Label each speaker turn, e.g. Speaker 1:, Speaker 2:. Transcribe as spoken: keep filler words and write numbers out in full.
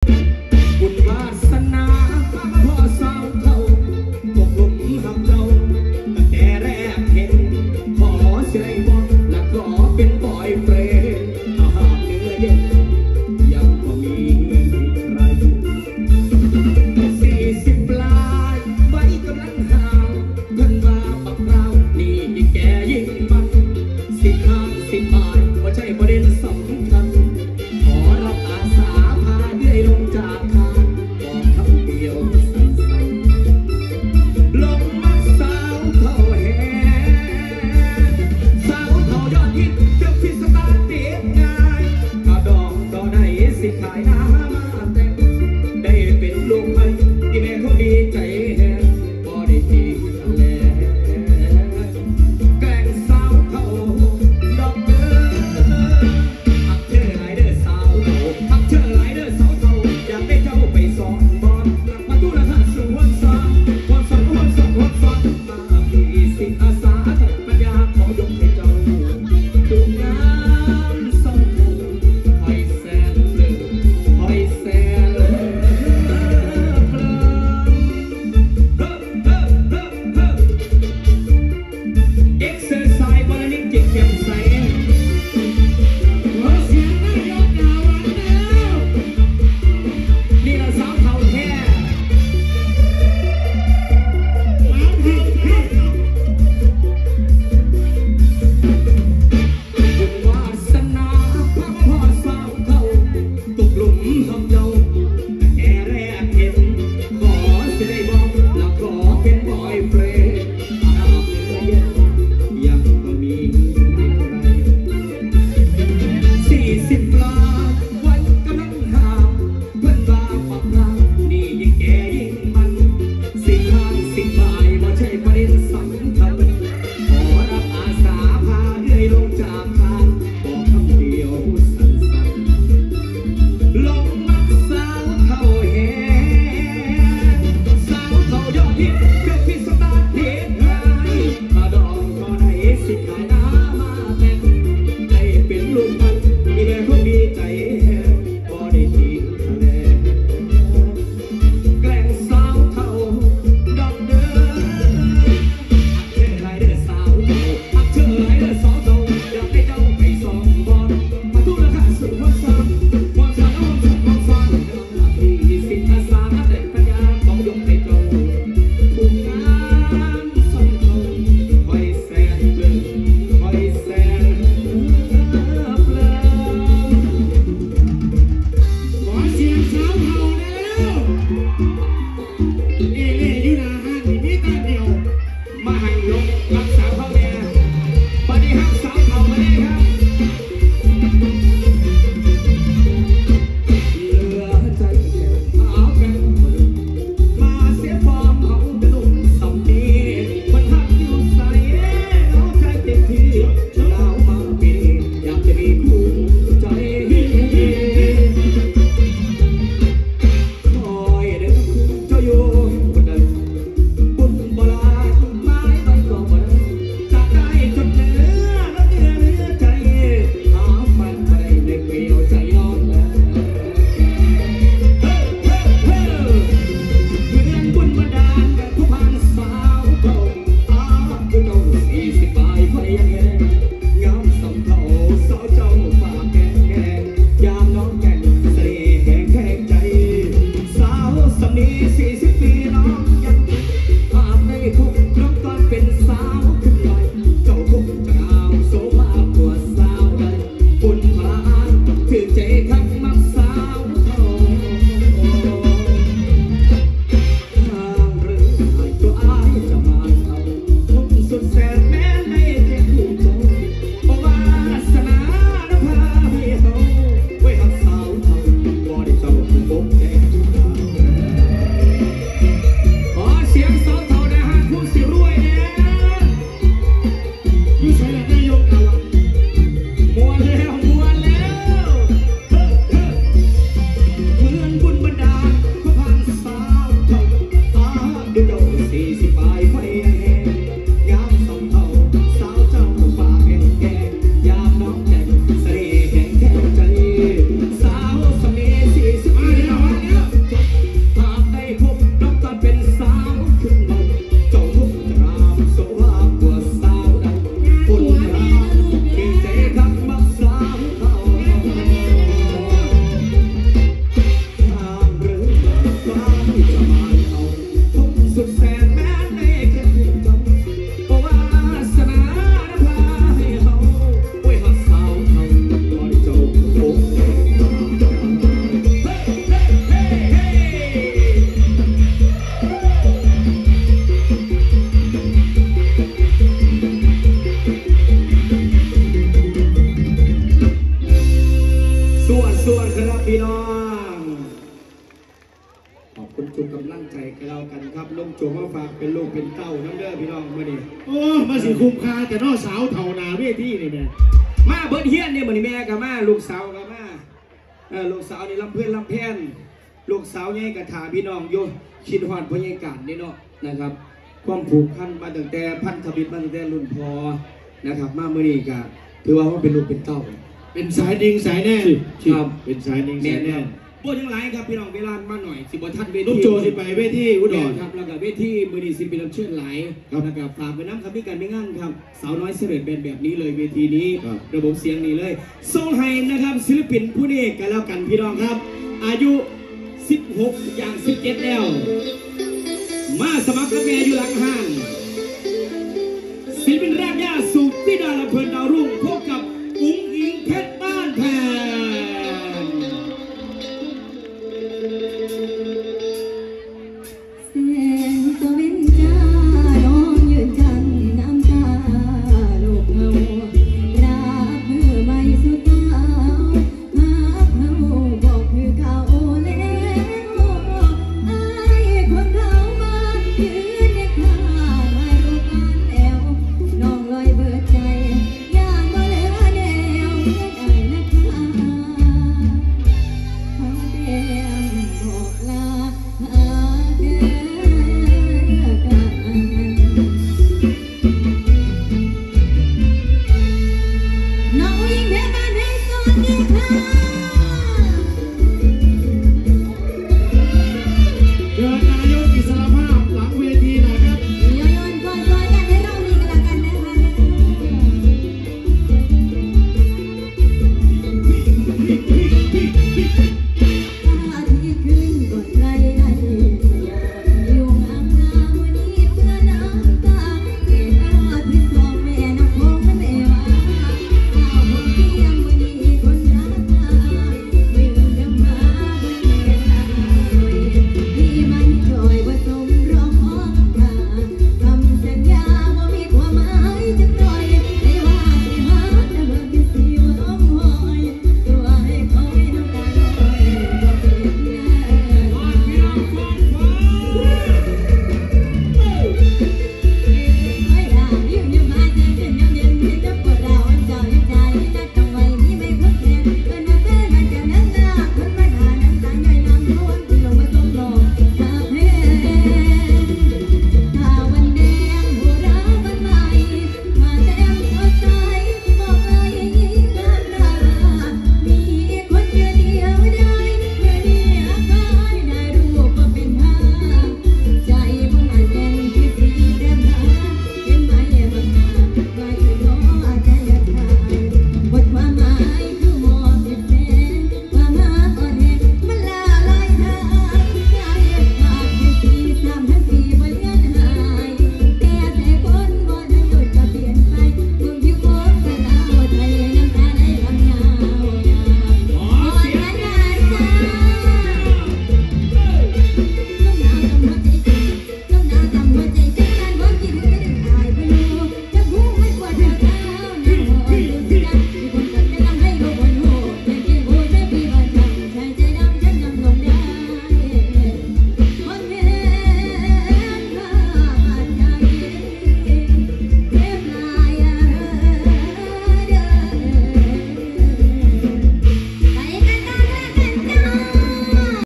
Speaker 1: บุญวาสนาพ่อสาวเท่าตกหลุมหักเจ้าตั้งแต่แรกเห็นขอเชื่อบอกและขอเป็นบอยเฟรนด์อาหารเนื้อเย็นยังก็มีใครสี่สิบปลายใบกำลังห่างเงินมาปักเรานี่ยิ่งแก่ยิ่งมันสิบห้าสิบบาทไม่ใช่ประเด็นสำคัญขอรับอาสาพาเรื่อยลงจากทุกกำลังใจกับเรากันครับลุงโจมาฝากเป็นลูกเป็นเต้าน้ำเด้อพี่น้องมาดิ
Speaker 2: โอ้มาสิคุ้มค่าแต่นอสาวเท่านาเวทีนี่แม่
Speaker 1: มาเบิร์ดเฮียนเนี่ยเหมือนแม่กับมาลูกสาวกับมาเออลูกสาวนี่ลำเพื่อนลำแพนลูกสาวใหญ่กับถาพี่น้องโยชินหอดพญากาศนี่เนาะนะครับความผูกพันมาตั้งแต่พันธมิตรมาตั้งแต่รุ่นพอนะครับมาเมื่อนี้ก็ถือว่าว่าเป็นลูกเป็นเต้า
Speaker 2: เป็นสายดิงสายแน่
Speaker 1: ครับ
Speaker 2: เป็นสายดิงสายแน่
Speaker 1: พวกทั้งหลายครับพี่น้องเวลามาหน่อยสิบทันเวที
Speaker 2: ลูกโจสิไปเวทีอุดร
Speaker 1: ครับแล้วก็เวทีมือดีสิบปีลำเชื่อหลายนะครับฝากไปน้ำคำพิการไม่งั้นครับสาวน้อยเสด็จเป็นแบบนี้เลยเวทีนี้ระบบเสียงนี้เลยส่งให้นะครับศิลปินผู้นี้กันแล้วกันพี่น้องครับอายุสิบหกอย่างสิบเจ็ดแล้วมาสมัครกับแม่อยู่หลังห้างศิลปินแรกย่าสุธิดาลำเพลินดาวรุ่งพบ